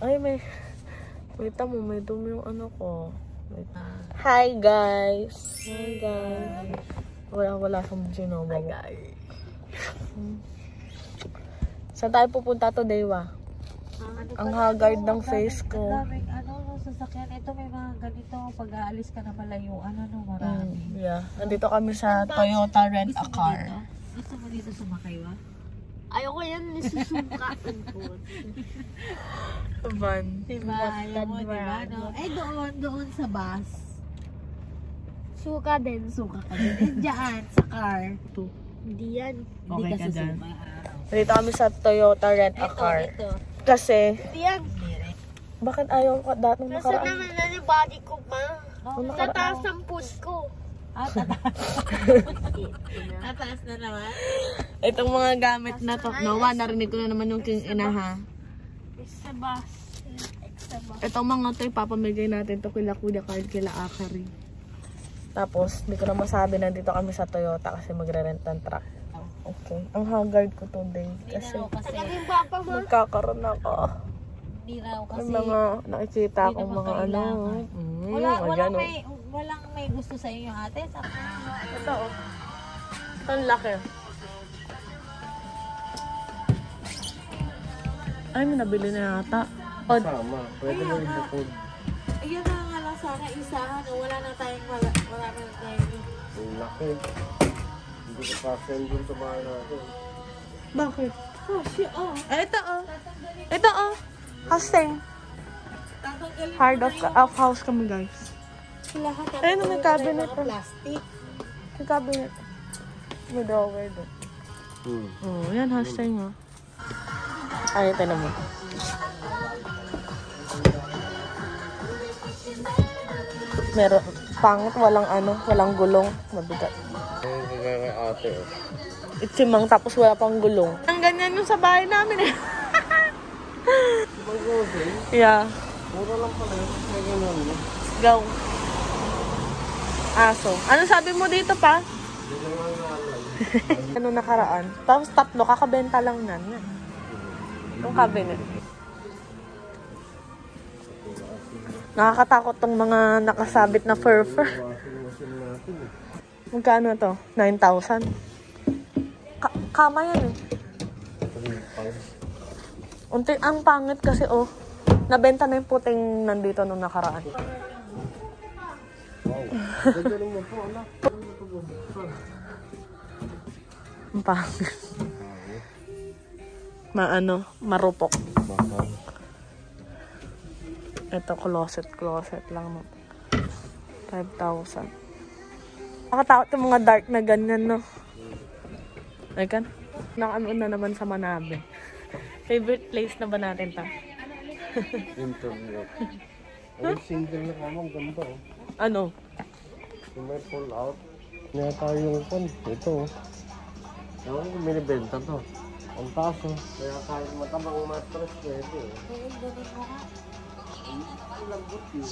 Ay, may tamo, may dumi yung ano ko. Hi, guys. Hi, guys. Wala kang Genova. Hi, guys. Saan tayo pupunta today, wa? Ang haggard ng face ko. Sasakyan. Ito may mga ganito. Pag aalis ka na malayuan, marami. Yeah. Nandito kami sa Toyota Rent a Car. Gusto mo dito sumakay, wa? Ayoko yan, nisusuka. Van. Diba? Ayaw mo, diba? No? Eh, doon sa bus. Suka din. Suka ka din. Eh, dyan, sa car. Hindi yan. Hindi ka susuka. Nandito kami sa Toyota Rent a Car. Ito. Kasi, Hindi yan. bakit ayaw ko dati nung Nasa nakaraan? naman na yung body ko pa. Tataas ang food ko. Tataas na naman. Itong mga gamit na to. Nawa, narinig ko na naman yung king ina, ha? Sa bus. Itong mga to, ipapamigay natin to kila Kuya Carl, kila Akari. Tapos, hindi ko na masabi, nandito kami sa Toyota kasi magre-rent ng truck. Okay. Ang haggard ko today. Kasi, magkakaroon ako. Hindi raw kasi. May mga nakikita akong mga ano. Walang may gusto sa inyo, ate. Ito, oh. Ito ang laki. Ay, may nabili na yata. Sama, pwede mo yung bukod. Ayun na nga lang sana isahan. Wala na tayong Ang laki. Hindi ko pa-send dun sa bahay natin. Bakit? Oh, shit, oh. Ito, oh. Ito, oh. Hasteng. Hard of house kami, guys. Lahat Ayun, may cabinet. Plastic. May cabinet. May drawer doon. Oh, yan, hasteng, oh. Ay, ito naman. Meron, pangit, walang gulong. Mabigat. Ayun, kagaya ate. Itsimang tapos wala pang gulong. Ang ganyan yung sa bahay namin, eh. Yeah. Mura lang pala yun. May ganun, no? Go. Aso. Ano sabi mo dito, pa? Hindi naman naalala. Ano nakaraan? Tapos 3, kakabenta lang yan. Yung cabinet. Nakakatakot tong mga nakasabit na fur. Magkano to? 9,000. Kama yan, eh. Unti, ang pangit kasi, oh. Nabenta na yung puting nandito nung nakaraan. Ang pangit. Marupok. Ito, closet lang. 5,000. Nakatakot yung mga dark na ganyan, no? Ayan. Nakanoon na naman sa Manabe. Favorite place na ba natin, ta? Interview. Ay, single na kamang ganda, oh. Ano? Yung may pull out. Kaya tayo yung kon. Ito, oh. Ewan ko, minibenta to. Ang taas, oh. Kaya kahit matabang mattress, pwede, oh. Ang lambot yun.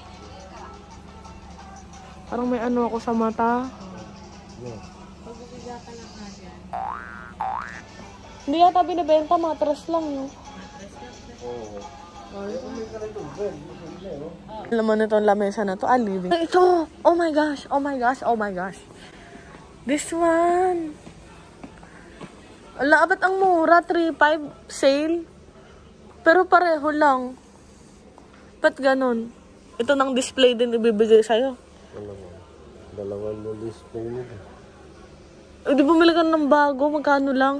Parang may ano ako sa mata. Yeah. Pag-ubiga ka lang nga dyan. Hindi yata binibenta, mattress lang, no? Oo. Ay, kung may ganito, bed. Alam mo na itong lamesa na to, living. Ito! Oh my gosh! Oh my gosh! Oh my gosh! This one! Ala, ba't ang mura? 3,500 sale? Pero pareho lang. Ba't ganun? Ito nang display din ibibigay sa'yo. Dalawang mo display nito. Di bumili ka ng bago? Magkano lang?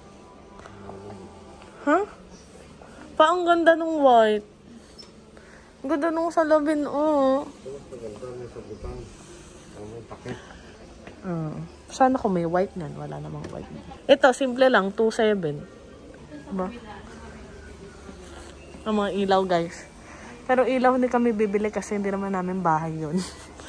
Huh? Ang ganda nung white. Ang ganda nung salamin, oh. Maganda nung sa butang. Ang may takip. Sana kung may white nan. Wala namang white. Ito, simple lang. 2,700. Diba? Ang mga ilaw, guys. Pero ilaw hindi kami bibili kasi hindi naman namin bahay yun.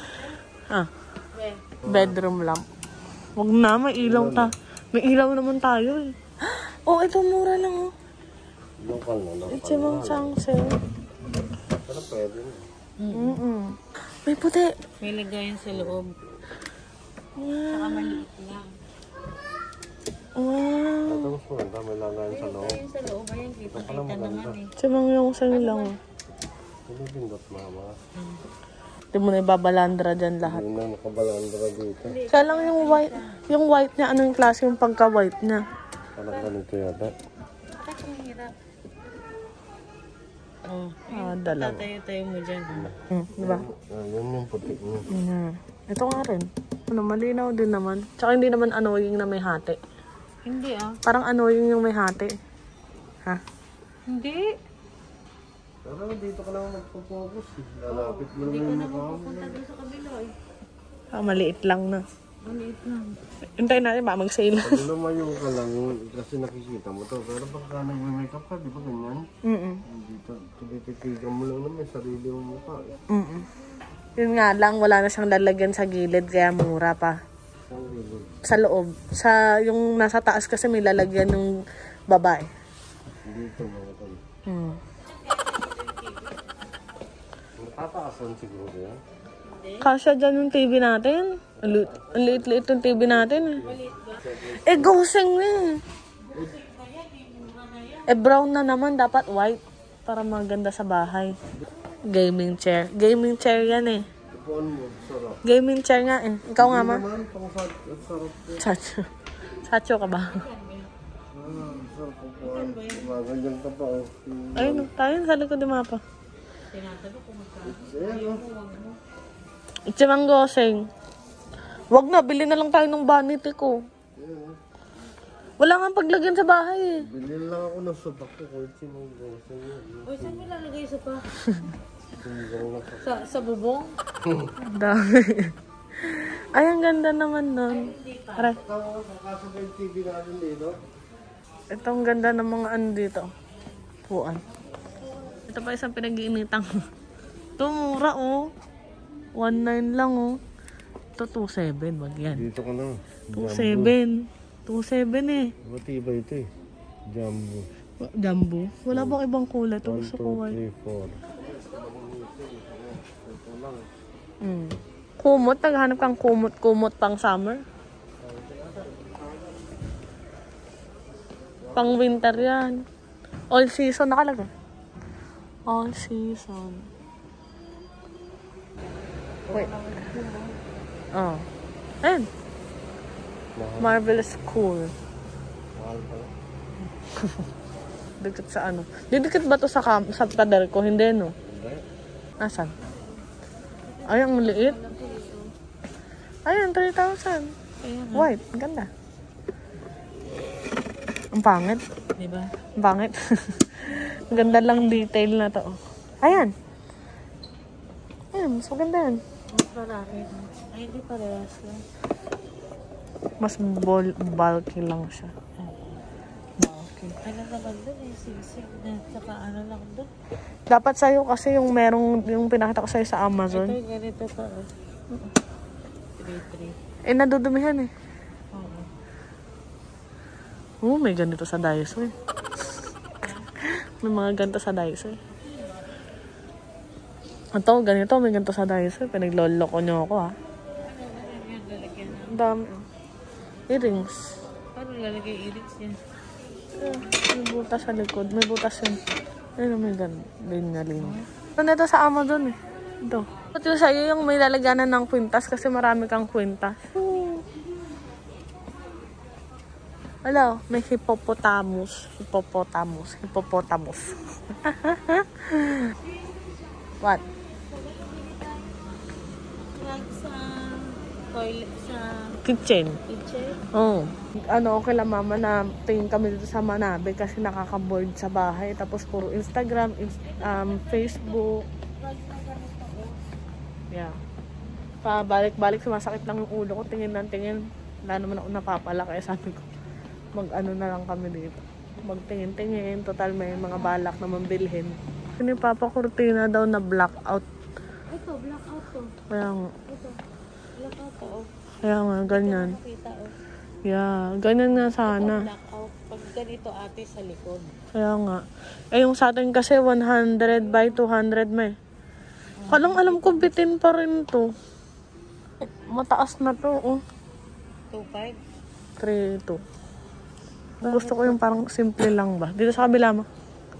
Bedroom lamp. Huwag na, may ilaw may ilaw naman tayo, eh. Oh, ito mura lang, oh. Local na. Itsimang changse. Pero pwede na. May puti. May lagayan sa loob. Saka maliit lang. Tapos maganda, may lagayan sa loob. Ayun sa loob, ayan, kita-kita naman eh. Simang yung sa'yo lang. Pinipindot mama. Hindi mo na ibabalandra dyan lahat. Hindi na nakabalandra dito. Kaya lang yung white niya, ano yung klase yung pagka-white niya? Parang ganito yata. Bakit ang hirap? Dalawa. Tatayo-tayo mo dyan. Diba? Yun yung puti niya. Ito nga rin. Ano, malinaw din naman. Tsaka hindi naman annoying na may hati. Hindi ah. Parang annoying yung may hati. Ha? Hindi. Pero dito ka lang magpo-focus. Lalapit mo Hindi naman ko yung na mukha mo. mapupunta doon sa kabila eh. Maliit lang na. Maliit lang. Hintayin natin ba mag-sale? Pag lumayo ka lang, kasi nakikita mo to. Pero pagka nag-makeup ka, di ba ganyan? Dito, tinititigan mo lang naman sarili mong mukha. Yun nga lang, wala na siyang lalagyan sa gilid, kaya mura pa. Saan gilid? Sa loob. Sa, yung nasa taas kasi may lalagyan ng babae. Dito mga to. Natataasan siguro yan. Kasya dyan yung TV natin. Ang liit-liit yung TV natin. Goseng na brown na naman. Dapat white. Para maganda sa bahay. Gaming chair. Gaming chair yan eh. Ipuan mo, sarap. Gaming chair nga eh. Ikaw nga ma? Naman, sarap po. Sacho. Sacho ka ba? Sarap po po. Ganyan ka pa. Ayun, tayo sa likod yung mapa. Itsimang goseng. Wag na, bili na lang tayo ng vanity ko. Wala nga paglagyan sa bahay eh. Bilhin lang ako ng sopa ko. Kahit sinong goseng yun. Uy, saan mo lalagay sa pa? Sinigang na ka. Sa bubong? Dami. Ay, ang ganda naman nun. Aray. Kakasabay yung TV natin dito. Ito ang ganda ng mga ano dito. Puan. Ito pa isang pinag-iinitang. Ito mura oh. 1.9 lang oh. Ito 2.7. Wag yan. Dito ka na. 2.7. 2.7 eh. Matibay ito eh. Jumbo. Jumbo. Wala bang ibang kulay? Ito 1, gusto ko 2, 3, 4. Kumot. Naghanap kang kumot pang summer. Pang winter yan. All season nakalagay. All season. Wait. Oh. Ayun. Marvelous cool. Mahal pala. Dikit sa ano? Didikit ba to sa pader ko? Hindi no? Hindi. Asan? Ay, ang liit. Ayun, 3,000. White. Ang ganda. Ang pangit. Diba? Ang pangit. Ang ganda lang detail na to. Ayan. Ayan, mas maganda yan. Mas marami. Ay, hindi parehas lang. Mas bulky lang siya. Bulky. Ano naman dun eh, sisig na. Saka ano lang dun. Dapat sa'yo kasi yung merong, yung pinakita ko sa'yo sa Amazon. Ito yung ganito pa. 3-3. Nadudumihan eh. Oo. May ganito sa Daiso eh. May mga ganito sa Daiso eh. Ito, ganito, may ganito sa Daiso eh. Pinagloloko nyo ako ha. Ang dami. Earrings. Paano lalagay earrings yan? May butas sa likod. May butas yun. Ayun, may linya-linya. Ito na ito sa Amazon eh. Ito. Ito yung sa'yo yung may lalagyanan ng kwintas kasi marami kang kwintas. Hello, may hippopotamus. Hippopotamus. What? Sa toilet, sa Kitchen. kitchen. Oh. Ano, okay lang mama na tingin kami dito sa Manabe kasi nakaka-board sa bahay. Tapos puro Instagram, Facebook. Yeah. Pabalik-balik sumasakit lang yung ulo ko. Tingin ng tingin. Wala naman ako napapala kaya sabi ko mag-ano na lang kami dito. Magtingin-tingin. Total may mga balak na mambilhin. Yung papakurtina daw na blackout. Ito, blackout to. Kaya nga. Ito, blackout to. Oh. Kaya nga, ganyan. Nakita oh. Yeah, ganyan nga sana. Blackout. Pag ganito ate sa likod. Kaya nga. Eh, yung sa atin kasi 100 by 200 may. Kalang alam ko bitin pa rin to. Mataas na to, oh. 2.5. 3.2. Gusto ko yung parang simple lang ba. Dito sa kabila mo.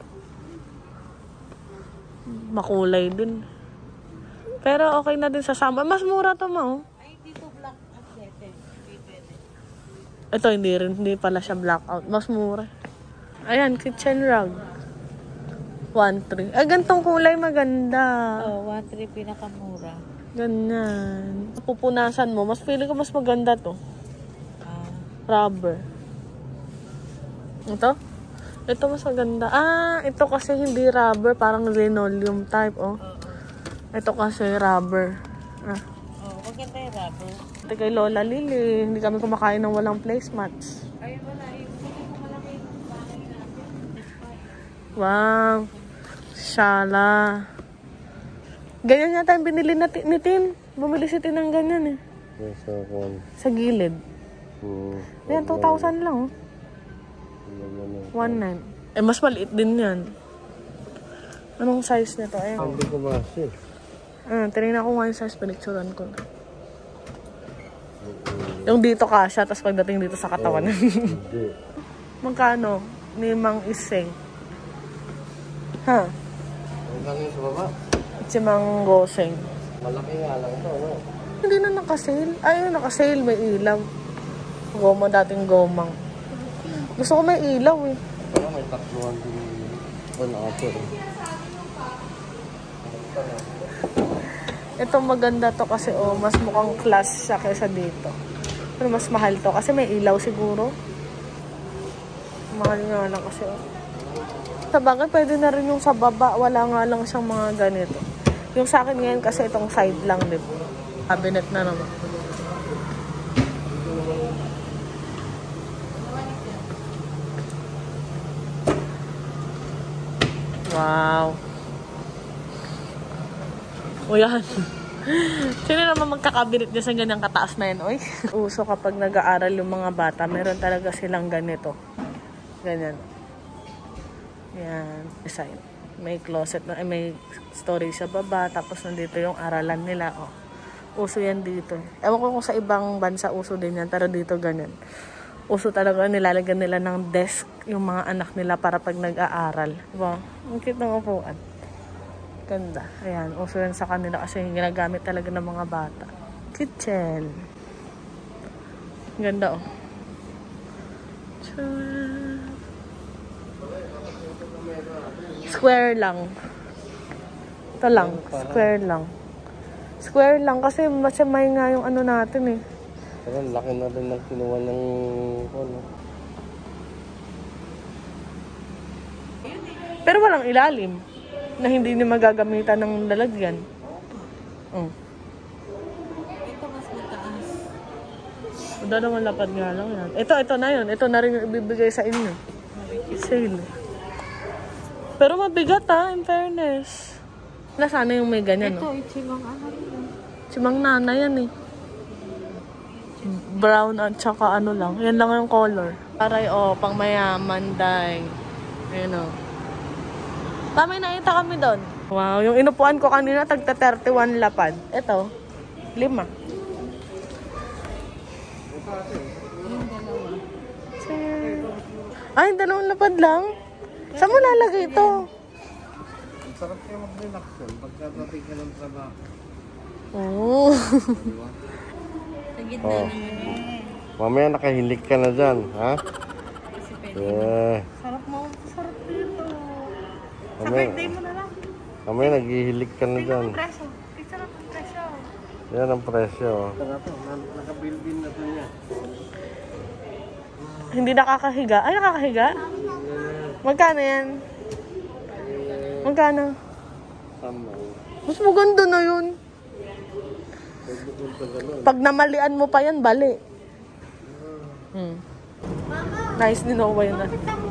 Makulay din. Pero okay na din sa summer. Mas mura to mo. Ay, dito black at 7. Hindi pwede. Ito hindi rin. Hindi pala siya blackout. Mas mura. Ayan, kitchen rug. 1.3. Ay, gantong kulay maganda. Oh, 1.3 pinakamura. Ganyan. Pupunasan mo. Mas feeling ko mas maganda to. Rubber. Ito? Ito mas maganda. Ito kasi hindi rubber. Parang linoleum type, oh. Ito kasi rubber. Maganda yung rubber. Ito kay Lola Lily. Hindi kami kumakain ng walang placemats. Ayun wala. Hindi ko malaki yung bahay natin. Wow. Shala. Ganyan yata yung binili ni Tin. Bumili si Tin ng ganyan eh. Sa gilid. Yan, 2,000 lang oh. 1.9. Eh, mas maliit din yan. Anong size nito? Ayan. Hindi ko kasi. Tinignan ko nga yung size, pinicturan ko na. Yung dito kasha, tapos pagdating dito sa katawan. Hindi. Magkano? Ni Mang Iseng. Ha? Ang galing sa baba. Si Mang Goseng. Malaki nga lang ito, no? Hindi na nakasale. Ay, nakasale. May ilaw. Goma, dating gomang. Gusto ko may ilaw eh. Pero may takluhan din on offer. Ito maganda to kasi mas mukhang class siya kaysa dito. Pero mas mahal to kasi may ilaw siguro. Mahal nga lang kasi Sa bagay, pwede na rin yung sa baba. Wala nga lang siyang mga ganito. Yung sa akin ngayon kasi itong side lang, di ba? Cabinet na naman. Wow. O yan. Sino naman magkakabinet niya sa ganyang kataas na yan, oy? Uso kapag nag-aaral yung mga bata, meron talaga silang ganito. Ganyan. Yan. Design. May closet, may storage sa baba, tapos nandito yung aralan nila, oh. Uso yan dito. Ewan ko kung sa ibang bansa uso din yan, pero dito ganyan. Uso talaga, nilalagyan nila ng desk yung mga anak nila para pag nag-aaral. Diba? Ang cute ng upuan. Ganda. Ayan, uso yan sa kanila kasi ginagamit talaga ng mga bata. Kitchen. Ganda, oh. Square lang. Ito lang. Square lang. Square lang kasi masamay nga yung ano natin eh. Pero laki na rin ng kinuha ng ano. Pero walang ilalim na hindi ni magagamitan ng lalagyan. Ito mas mataas. Dalawang lapad nga lang yan. Ito na yun. Ito na rin yung ibibigay sa inyo. Sale. Pero mabigat in fairness. Nasana yung may ganyan, no? Ito, itchimang ano rin. Simang nana yan eh. Brown at saka ano lang. Yan lang yung color. Aray, pang mayaman, day. Ayun, May nakita kami doon. Wow, yung inupuan ko kanina, tagta 31 lapad. Ito, 5. Yung dalawa. Ay, 2 lapad lang? Saan mo lalagay ito? Ang sarap kayo mag-relax yun pagkatating ka ng trabaho. Oo. Sa gitna naman Mamaya nakahilig ka na dyan, ha? Kasi pwede. Yeah. Sarap mo. Sarap dito. Sa Mamaya, birthday mo na lang. mamaya naghihilig ka na dyan. Presyo. Picture ang presyo. Yan ang presyo. Naka-build-in na ito niya. Hindi nakakahiga. Ay, nakakahiga? Magkano yan? Magkano? Tama. Mas maganda na yun. Pag namalian mo pa yan, bali. Nice din ako yun.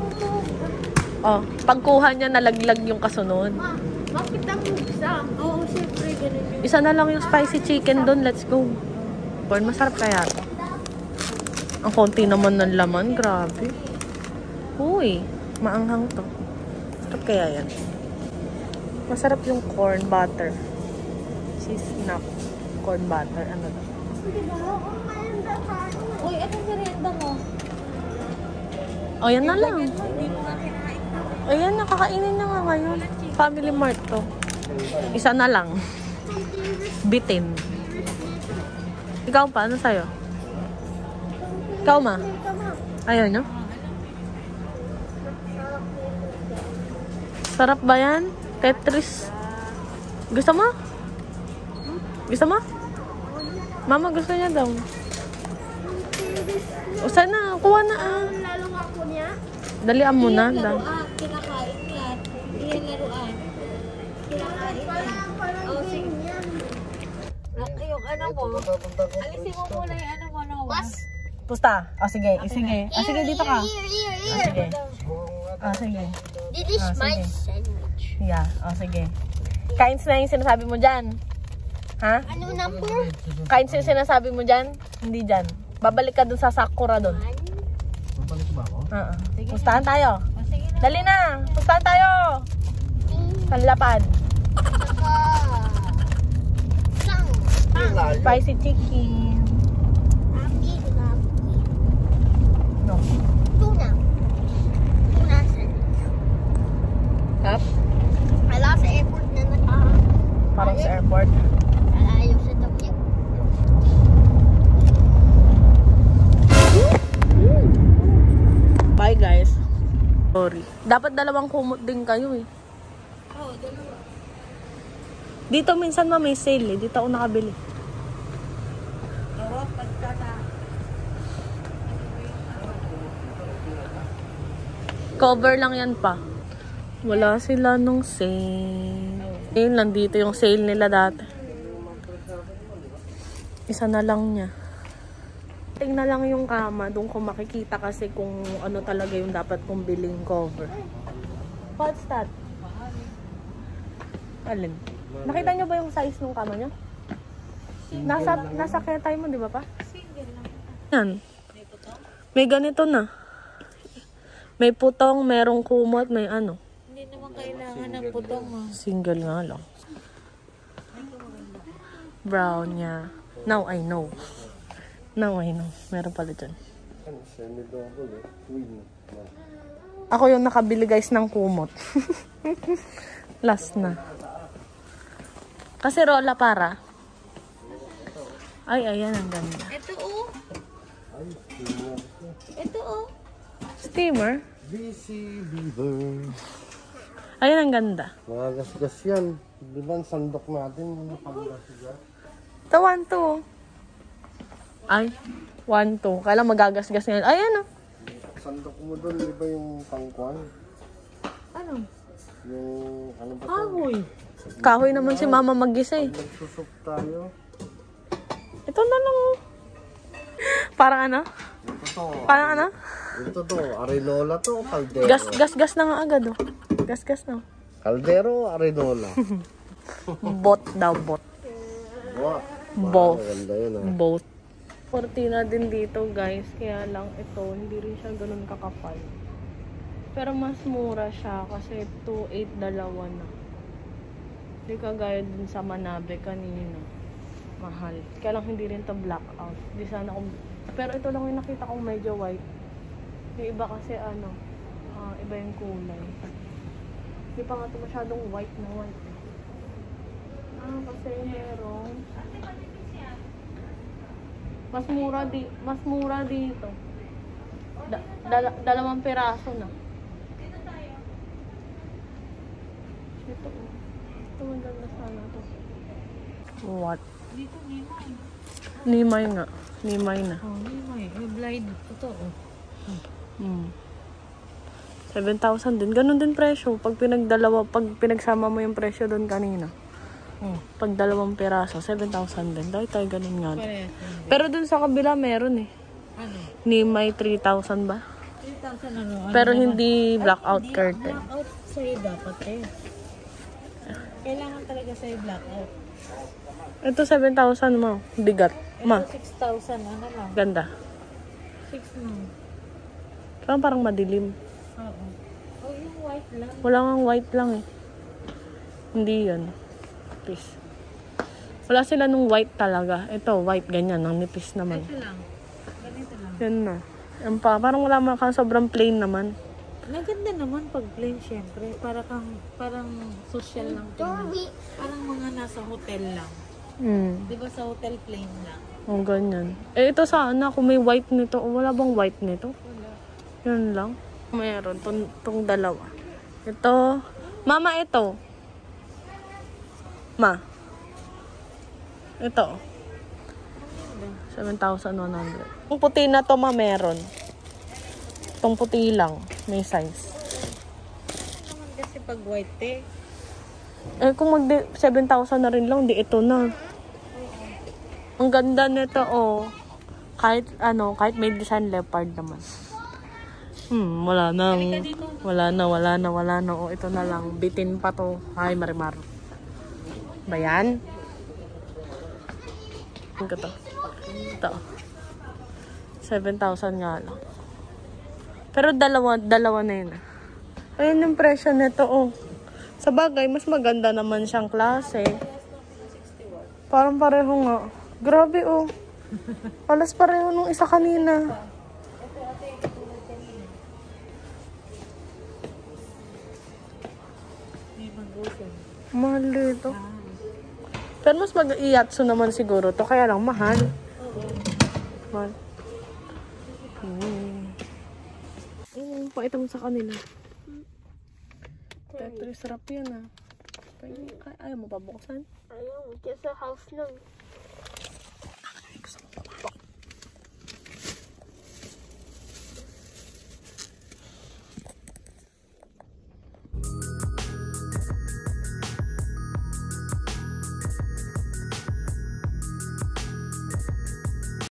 Pagkuha niya, nalaglag yung kasunod. Bakit ang buksa? Oo, syempre, ganun. Isa na lang yung spicy chicken doon. Let's go. Born, masarap kaya ito. Ang konti naman ng laman. Grabe. Uy, maanghang to. Masarap kaya yan. Masarap yung corn butter. Cheese snap. Corn butter. Ano to? Uy, anong merienda mo? O, yan na lang. Hindi mo nga kinain. Ayan, nakakainin na nga ngayon. Family Mart to. Isa na lang. Bitin. Ikaw pa, ano sa'yo? Ikaw ma? Ayaw nyo? Sarap ba yan? Tetris. Gusto mo? Gusto mo? Mama gusto niya daw. O sana, kuha na ah. Lalong ako niya. Dalian mo na. Laruan, kinakain yan. Hindi yan laruan. Kinakain yan. Oh, sige. Yung ano mo, alisin mo muna yung ano mo, no? Pusta? O sige, sige. O sige, dito ka. O sige. O sige. This is my sandwich. Yeah, o sige. Kain na yung sinasabi mo dyan. Ha? Ano number? Kain yung sinasabi mo dyan? Hindi dyan. Babalik ka dun sa Sakura dun. Babalik ba ako? Oo. Pustahan tayo. Oh, sige na. Dali na. Pustahan tayo. Panlapad. Saka... Sang. Spicy chicken. Happy lucky. No. Tuna. Tuna sandwich. Up. Wala sa airport na Parang sa airport. Alayo sa Tokyo. Bye guys. Sorry. Dapat dalawang kumot din kayo eh. Oh, dalawa. Dito minsan may sale eh. Dito ako nakabili. Oo, pagkata. Cover lang yan pa. Wala sila nung sale. Ayun lang dito yung sale nila dati. Isa na lang niya. Tingnan lang yung kama. Doon ko makikita kasi kung ano talaga yung dapat kong biling cover. What's that? Alin? Nakita nyo ba yung size ng kama niya? Nasa ketay mo, di ba pa? Single lang. Yan. May ganito na. May putong, merong kumot, may ano. Hindi naman kailangan ng putong mo. Single nga lang. Brown niya. Now I know. Now I know. Meron pala dyan. Semi-double eh. Twin. Ako yung nakabili guys ng kumot. Last na. Kasi rola para. Ay, ayan ang ganda. Ito oh. Ito oh. Steamer. BC Beaver. Ayan ang ganda. Mga gasgas yan. Di ba ang sandok natin? Mga panggasgas. Ito, 1, 2. Ay, 1, 2. Kailang magagasgas ngayon. Ayan o. Sandok mo doon, di ba yung pangkuan? Ano? Yung ano ba ito? Kahoy. Kahoy naman si mama mag-isa eh. Nagsusok tayo. Ito na lang oh. Parang ano? Ito to. Parang ano? Ito to. Arenola to. Caldero. Gas na nga agad oh. Gas na. Caldero, Arenola. Bot daw, bot. Wow. Both. Maganda yun ah. Both. Cortina din dito guys. Kaya lang ito, hindi rin siya ganun kakapal. Pero mas mura siya kasi 2.8 dalawa na. Hindi kagaya din sa Manabe kanina. Mahal. Kaya lang hindi rin to blackout. Di sana kung... Pero ito lang yung nakita kong medyo white. Yung iba kasi ano, iba yung kulay. Hindi pa nga ito masyadong white na white. Kasi merong... Mas mura dito. Dalawang piraso na. Ito oh. Ito maganda sana to. What? Dito Nimay. Nimay nga. Nimay na. Oh, Nimay. May blind. Ito oh. 7,000 din. Ganun din presyo. Pag pinagsama mo yung presyo doon kanina. Pag dalawang piraso, 7,000 din. Dahil tayo ganun nga. Pero dun sa kabila meron eh. Ano? Nimay 3,000 ba? 3,000 ano? Pero hindi blackout curtain. Blackout sa'yo dapat eh. Kailangan talaga sa'yo blackout. Ito 7,000 mo. Bigat. Ma. Ito 6,000. Ano lang? Ganda. 6 mo. Parang madilim. Oo. Oh, yung white lang. Wala nga white lang eh. Hindi yun. Nipis. Wala sila nung white talaga. Ito, white ganyan. Ang nipis naman. Ito lang. Ganito lang. Yan na. Yan pa, parang wala man kang sobrang plain naman. Maganda naman pag plain, syempre. Parang social lang tingnan. Parang mga nasa hotel lang. Di ba sa hotel plain lang? Oh, ganyan. Eh, ito sana kung may white nito. Wala bang white nito? Wala. Yan lang. Mayroon. Tong dalawa. Ito. Mama, ito. Ma. Ito. 7,100. Yung puti na to, ma, meron. Itong puti lang. May size. Naman kasi pag white eh. Eh, kung 7,000 na rin lang, di ito na. Ang ganda nito, oh. Kahit may design leopard naman. Wala na. Oh, ito na lang. Bitin pa to. Ay, marimar. Ba yan? Ito. 7,000 nga lang. Pero dalawa na yun. Ayun yung presyo nito, oh. Sa bagay, mas maganda naman siyang klase. Parang pareho nga. Grabe, oh. Alas pareho nung isa kanina. Mahal dito. Pero mas mag-iatso naman siguro to. Kaya lang, mahal. Mahal. Pakita mo sa kanila. Tetris, sarap yan, ah. Ayaw mo pa buksan? Ayaw, kasi house lang.